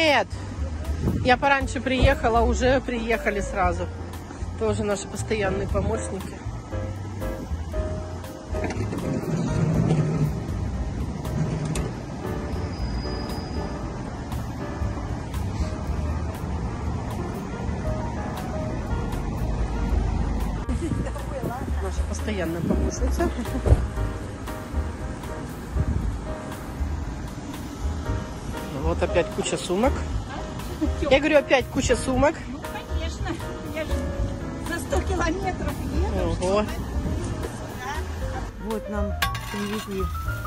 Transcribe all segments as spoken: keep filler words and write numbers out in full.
Нет! Я пораньше приехала, уже приехали сразу. Тоже наши постоянные помощники. Наша постоянная помощница. Вот опять куча сумок. Я говорю, опять куча сумок. Ну, конечно. Я же за сто километров еду. Ого. Вот нам привезли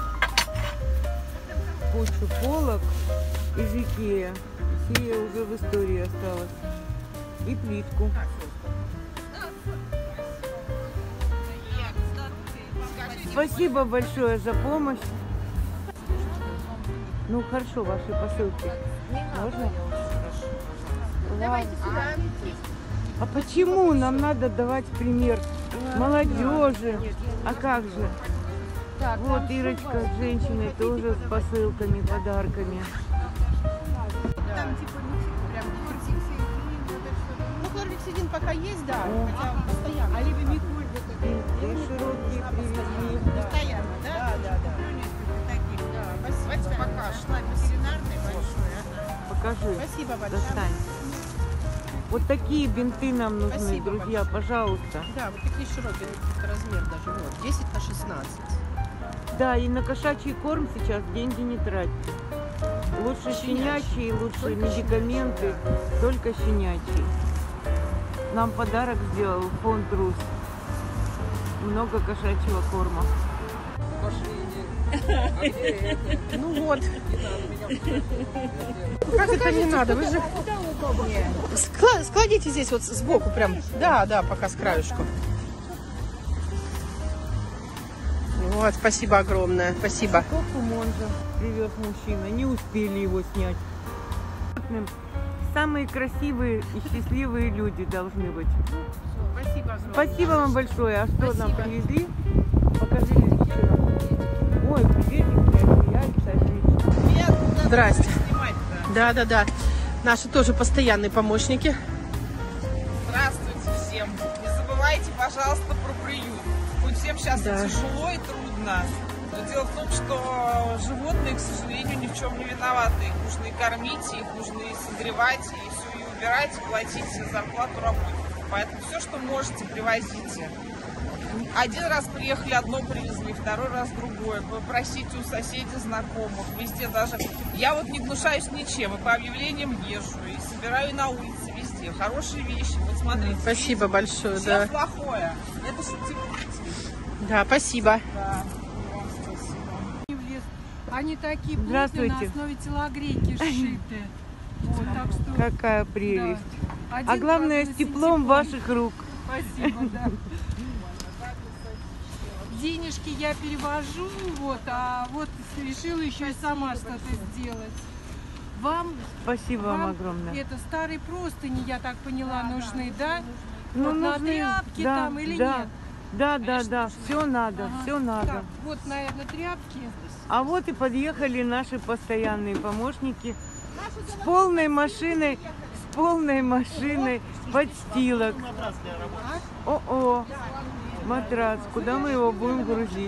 кучу полок из Икеа. Икеа уже в истории осталась. И плитку. Спасибо большое за помощь. Ну хорошо, ваши посылки. Можно? Давайте сюда. А почему нам надо давать пример молодежи? А как же? Так, Вот Ирочка с женщиной тоже с посылками, подарками. там типа не прям Ну, хлоргексидин пока есть, да, О. хотя постоянно. а либо Микуль И широкие привезли. Постоянно, да? Да, да, да. таких. Да, спасибо. Пока шла ветеринарная большое. Покажи. Спасибо большое. Достань. Вот такие бинты нам нужны, Спасибо друзья, большое. пожалуйста. Да, вот такие широкие, размер даже, вот, десять на шестнадцать. Да, и на кошачий корм сейчас деньги не тратить. Лучше Щенячий. щенячий, лучше Только медикаменты, щенячий, только щенячий. Нам подарок сделал фонд РУС. Много кошачьего корма. Ну вот. Как это не надо? Вы же Скла- складите здесь вот сбоку прям. Да, да, пока с краешку. Вот, спасибо огромное. Спасибо. Кофту Монжа привез мужчина, не успели его снять. Самые красивые и счастливые люди должны быть. Спасибо огромное. Спасибо вам большое. А что нам Спасибо. привезли? Покажи. Ой, приветик, я отлично. Здрасте. Да, да, да. Наши тоже постоянные помощники. Здравствуйте всем. Не забывайте, пожалуйста, про приют. Хоть всем сейчас Да. тяжело и трудно. Но дело в том, что животные, к сожалению, ни в чем не виноваты. Их нужно и кормить, их нужно и согревать, и все, и убирать, и платить зарплату работникам. Поэтому все, что можете, привозите. Один раз приехали, одно привезли, второй раз другое. Попросите у соседей, знакомых, везде даже. Я вот не гнушаюсь ничем, и по объявлениям езжу, и собираю на улице, везде. Хорошие вещи, вот смотрите. Спасибо большое, Все да. плохое. Это субтитры. Да, спасибо. Да. Вам спасибо. Они такие плотные, Здравствуйте. на основе телогрейки сшиты. Вот, так что, Какая прелесть. да. Один, А главное, правда, с теплом синтепон. ваших рук. Спасибо, да. Денежки я перевожу, вот, а вот решила еще и сама что-то сделать. Вам, Спасибо вам вам огромное. это старые простыни, я так поняла, нужны, да? Ну, Вот на нужны- тряпки да, там или да. нет? Да, да, да, все надо, Ага. все надо. Так, вот, наверное, тряпки. А вот и подъехали наши постоянные помощники с полной машиной, с полной машиной подстилок. О-о, матрас, куда мы его будем грузить?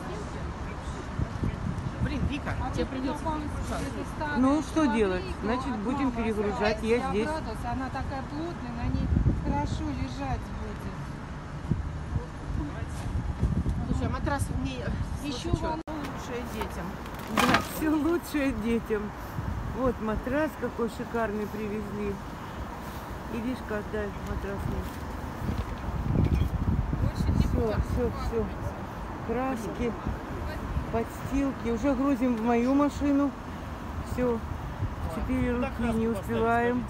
Блин, Вика, тебе придется. Ну, что делать? Значит, будем перегружать. Я здесь. Она такая плотная, на ней хорошо лежать будет. Слушай, а матрас мне Еще вот что, вам- лучшее детям. Да, все лучшее детям. Вот матрас какой шикарный привезли. Иришка, отдай матрас мне. Все, все, все. Краски, подстилки. Уже грузим в мою машину. Все. Четыре руки не успеваем.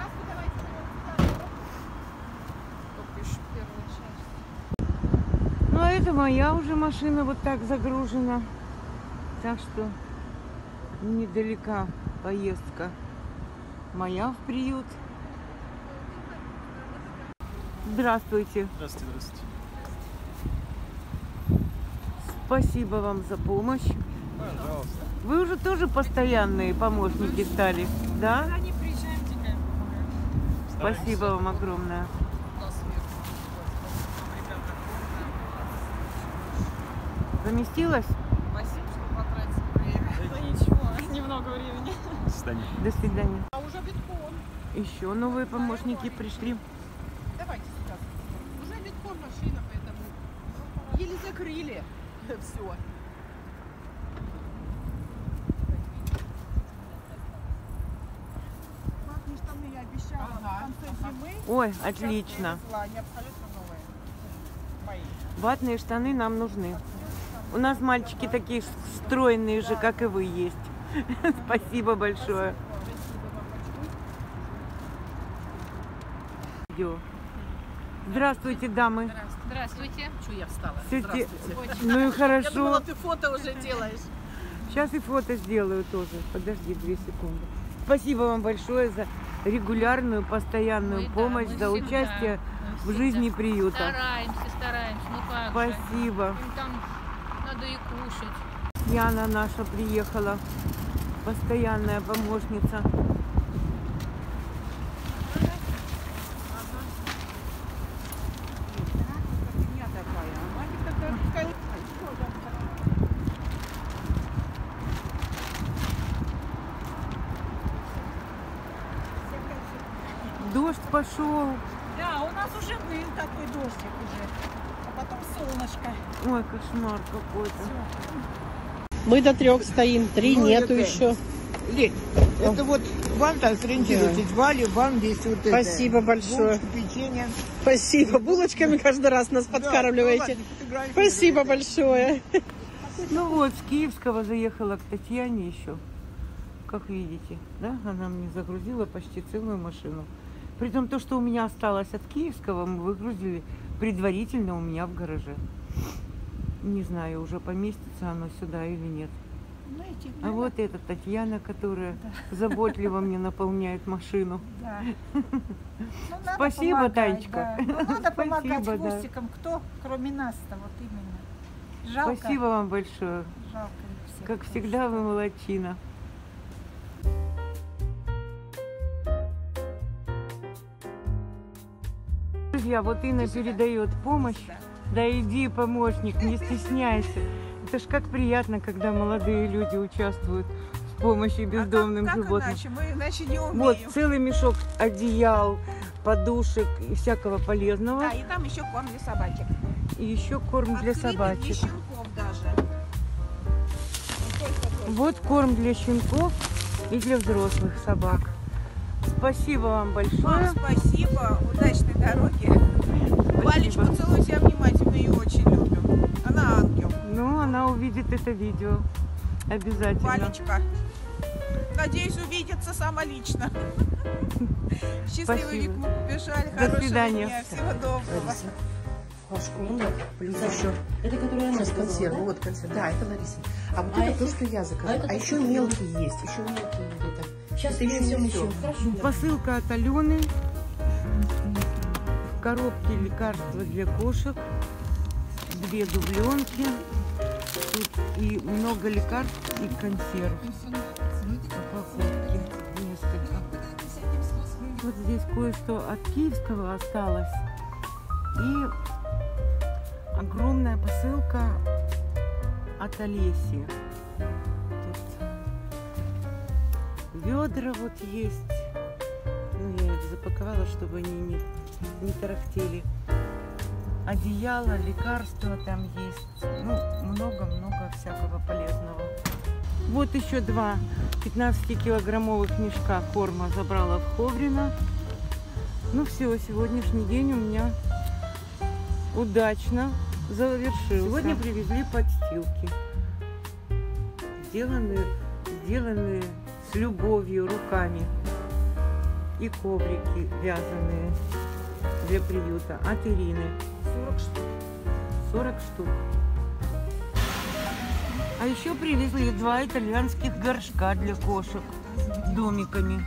Ну, а это моя уже машина вот так загружена. Так что недалека поездка моя в приют. Здравствуйте. Здравствуйте, здравствуйте. Спасибо вам за помощь. Пожалуйста. Вы уже тоже постоянные помощники стали, да? Когда не приезжаем, тихо помогаем. Спасибо вам огромное. Заместилась? Спасибо, что потратили время. Да ничего, немного времени. До свидания. А уже битком. Еще новые помощники пришли. Давайте сюда. Уже битком машина, поэтому еле закрыли все. Ватные штаны я обещала Ага, в конце зимы. Ой, отлично. Они абсолютно новые. Мои. Ватные штаны нам нужны. У нас мальчики такие стройные же, как и вы есть. Спасибо большое. Видео. Здравствуйте, дамы. Здравствуйте. Чё я встала? Здравствуйте. Здравствуйте. Ну и Я хорошо. думала, ты фото уже делаешь. Сейчас и фото сделаю тоже. Подожди две секунды. Спасибо вам большое за регулярную, постоянную Мы, да, помощь, мы за всегда, участие мы в жизни всегда приюта. Стараемся, стараемся. Ну как же. Спасибо. Им там надо и кушать. Яна наша приехала, постоянная помощница. Дождь пошел. Да, у нас уже был такой дождик уже. А потом солнышко. Ой, кошмар какой-то. Мы до трех стоим, три Ну, нету это- еще. Лень, это вот вам так сориентируйтесь, Вале, вам здесь вот это. Спасибо большое. Булочки, печенье. Спасибо. Булочками каждый раз нас подкармливаете. Спасибо большое. Ну вот, с Киевского заехала к Татьяне еще. Как видите, да, она мне загрузила почти целую машину. Притом то, что у меня осталось от Киевского, мы выгрузили предварительно у меня в гараже. Не знаю, уже поместится оно сюда или нет. Знаете, А вот эта Татьяна, которая заботливо мне наполняет машину. да. Ну, надо Спасибо, помогать, Танечка. да. Ну, надо помогать Спасибо, да. хвостикам. Кто, кроме нас-то, вот именно. Жалко. Спасибо вам большое. Жалко их всех. Как всегда, вы молодчина. Друзья, вот Инна передает помощь. Да иди, помощник, не стесняйся. Это ж как приятно, когда молодые люди участвуют в помощи бездомным а как, животным. Как иначе? Мы иначе не умеем. Вот целый мешок одеял, подушек и всякого полезного. Да, и там еще корм для собачек. И еще корм для Открыли для собачек. щенков даже. Вот только-только. Вот корм для щенков и для взрослых собак. Спасибо вам Вам большое. спасибо, удачной дороги. Валечку целуйте, обнимательно, ее очень любим. Она ангел. Ну, она увидит это видео. Обязательно. Валечка. Надеюсь, увидится сама лично. Счастливый Спасибо. век, мы побежали. До Хорошего свидания. дня. Всего доброго. Флажку нет, плюс еще. Это которая она консервы. Вот консервы. Да, это Лариса. А вот это то, что я заказала. А еще мелкие есть. Еще мелкие где-то. Сейчас это еще не все. Посылка от Алены. В коробке лекарства для кошек. Две дубленки. Тут и много лекарств и консерв. Упаковки несколько. Вот здесь кое-что от Киевского осталось. И огромная посылка от Олеси. Тут ведра вот есть. Ну, я их запаковала, чтобы они не, не тарахтели. Одеяло, лекарства там есть. Ну, много-много всякого полезного. Вот еще два пятнадцатикилограммовых мешка корма забрала в Ховрино. Ну все, сегодняшний день у меня удачно завершился. Сегодня привезли подстилки. Сделанные, сделанные с любовью руками. И коврики вязаные для приюта от Ирины. сорок штук. сорок штук. А еще привезли два итальянских горшка для кошек домиками.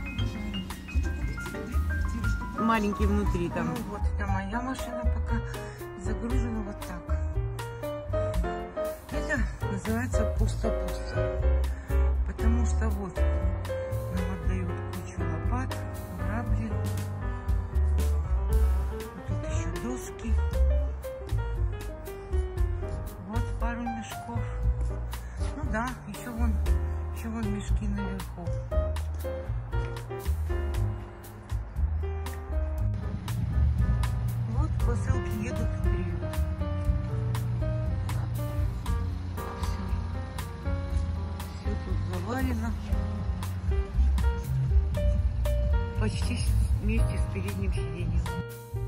Маленький внутри там. Ну вот, это моя машина пока загружена вот так. Это называется пусто-пусто. потому что вот нам отдают кучу лопат, грабли. Вот тут еще доски. Вот пару мешков. Ну да, еще вон, еще вон мешки наверху. Вот посылки едут в приют. Все тут завалено. Почти вместе с передним сиденьем.